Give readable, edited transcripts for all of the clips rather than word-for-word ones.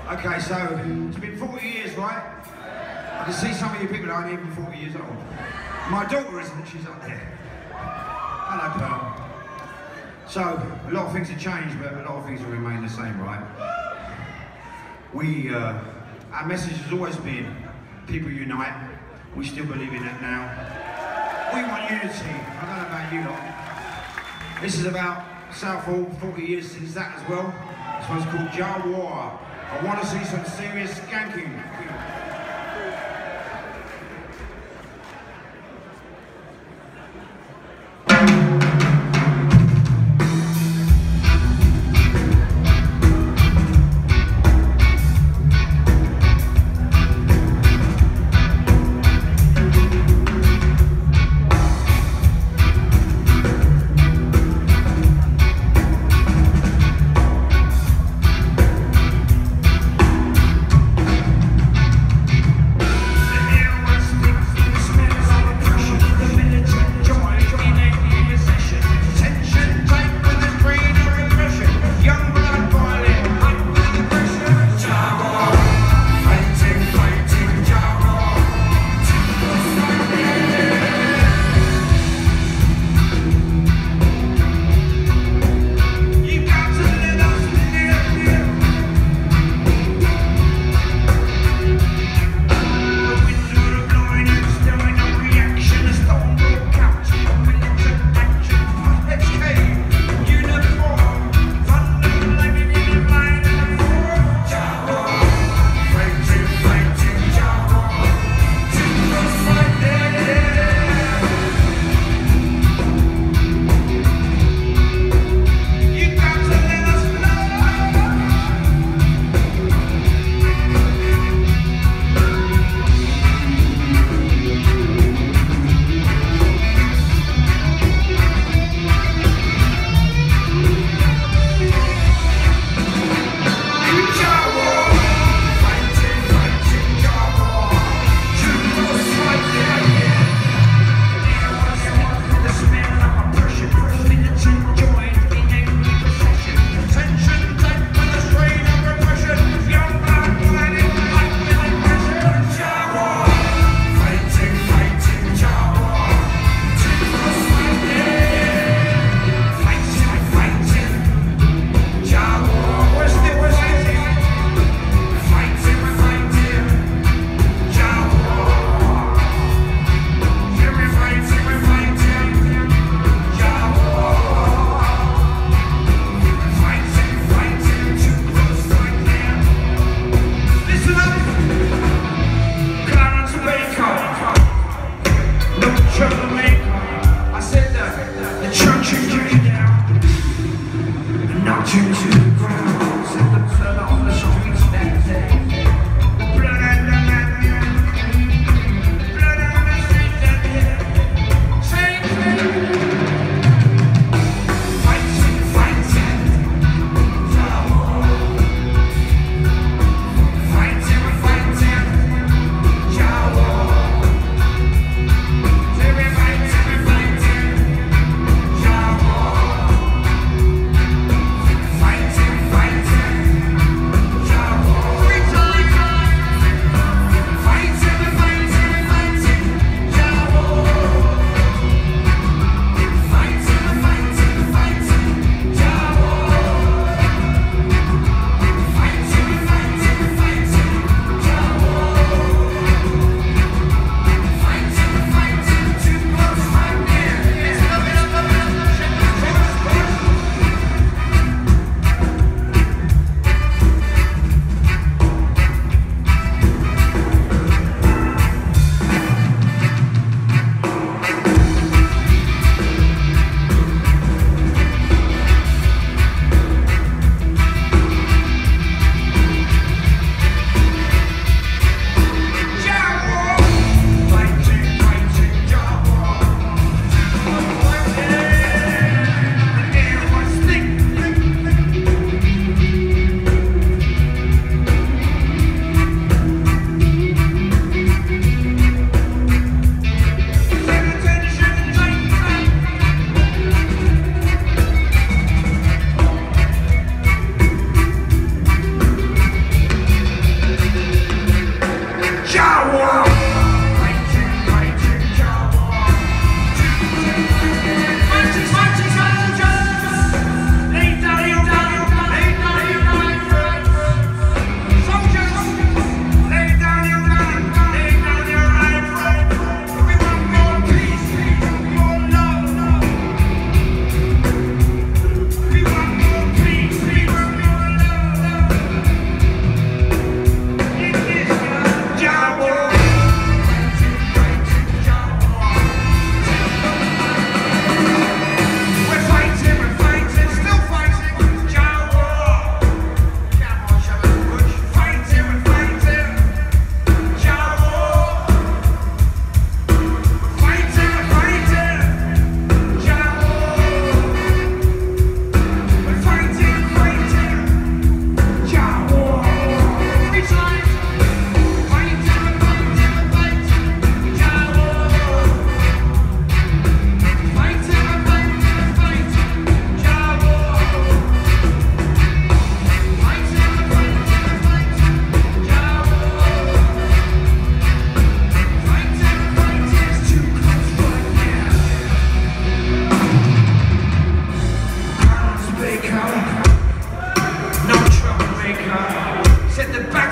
Okay, so it's been 40 years, right? I can see some of you people aren't even 40 years old. My daughter isn't, she's up there. Hello, Pearl. So, a lot of things have changed, but a lot of things will remain the same, right? Our message has always been, people unite. We still believe in that now. We want unity. I don't know about you lot. This is about Southall, 40 years since that as well. This one's called Jah War. I want to see some serious skanking.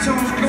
tools.